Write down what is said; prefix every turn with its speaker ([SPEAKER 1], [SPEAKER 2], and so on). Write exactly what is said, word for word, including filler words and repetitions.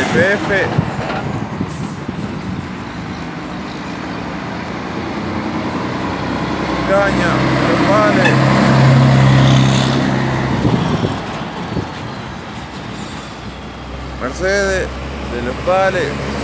[SPEAKER 1] F F. Caña, los vales. Mercedes de los Pales.